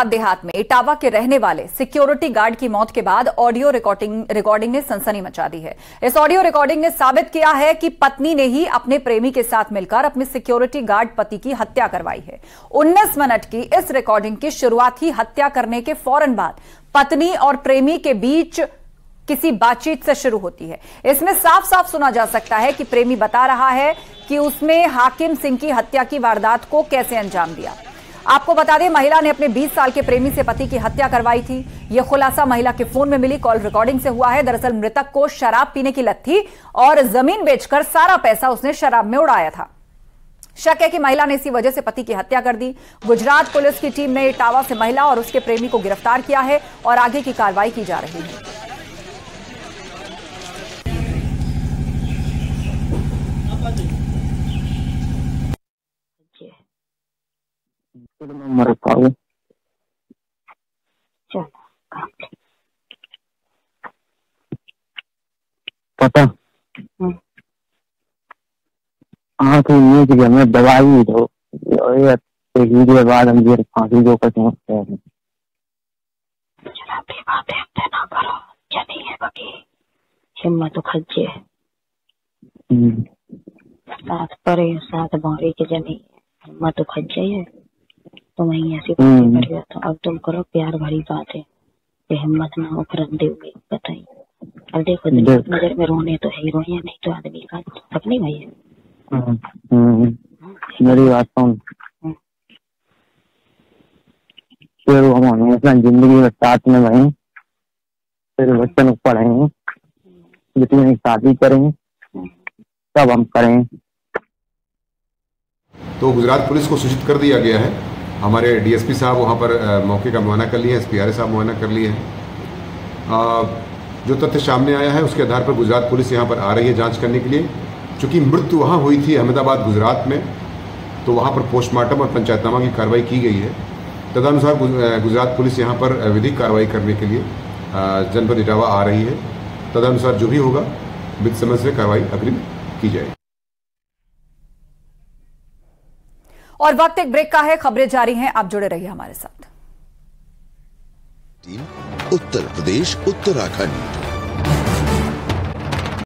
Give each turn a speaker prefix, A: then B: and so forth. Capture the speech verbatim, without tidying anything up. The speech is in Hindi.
A: गुजरात देहात में इटावा के रहने वाले सिक्योरिटी गार्ड की मौत के बाद ऑडियो रिकॉर्डिंग रिकॉर्डिंग ने सनसनी मचा दी है। इस ऑडियो रिकॉर्डिंग ने साबित किया है कि पत्नी ने ही अपने प्रेमी के साथ मिलकर अपने सिक्योरिटी गार्ड पति की हत्या करवाई है। उन्नीस मिनट की इस रिकॉर्डिंग की शुरुआत ही हत्या करने के फौरन बाद पत्नी और प्रेमी के बीच किसी बातचीत से शुरू होती है। इसमें साफ साफ सुना जा सकता है कि प्रेमी बता रहा है कि उसने हाकिम सिंह की हत्या की वारदात को कैसे अंजाम दिया। आपको बता दें, महिला ने अपने बीस साल के प्रेमी से पति की हत्या करवाई थी। यह खुलासा महिला के फोन में मिली कॉल रिकॉर्डिंग से हुआ है। दरअसल मृतक को शराब पीने की लत थी और जमीन बेचकर सारा पैसा उसने शराब में उड़ाया था। शक है कि महिला ने इसी वजह से पति की हत्या कर दी। गुजरात पुलिस की टीम ने इटावा से महिला और उसके प्रेमी को गिरफ्तार किया है और आगे की कार्रवाई की जा रही है।
B: पता हाँ तो ये कि हमें दवाई दो वीडियो बाद हम ये फांसी जो करते हैं
C: हिम्मत खज्जे साथ परे साथ भौरे के जनी हिम्मत खज्जे है। तुम ही ऐसी बातें कर तो अब तुम करो प्यार भरी बात है। हिम्मत ना हो कर दोगे बताइए। अब देखो नजर में रोने तो है रोए, नहीं तो आदमी का अपनी भाई है।
B: मेरी बात सुन, फिर हम हमेशा जिंदगी में साथ में रहें, फिर बच्चन पढ़ेंगे, जितनी शादी करेंगे तब हम करें।
D: तो गुजरात पुलिस को सूचित कर दिया गया है। हमारे डीएसपी साहब वहाँ पर मौके का मुआयना कर लिए हैं, एसपीआरए साहब मुआयना कर लिए हैं। जो तथ्य सामने आया है उसके आधार पर गुजरात पुलिस यहाँ पर आ रही है जांच करने के लिए। चूँकि मृत्यु वहाँ हुई थी अहमदाबाद गुजरात में, तो वहाँ पर पोस्टमार्टम और पंचायतनामा की कार्रवाई की गई है। तदनुसार गुजरात पुलिस यहाँ पर विधिक कार्रवाई करने के लिए जनपद इटावा आ रही है। तदनुसार जो भी होगा विधि समझ से कार्रवाई अग्रिम की जाएगी।
A: और वक्त एक ब्रेक का है, खबरें जारी हैं, आप जुड़े रहिए हमारे साथ।
E: उत्तर प्रदेश उत्तराखंड।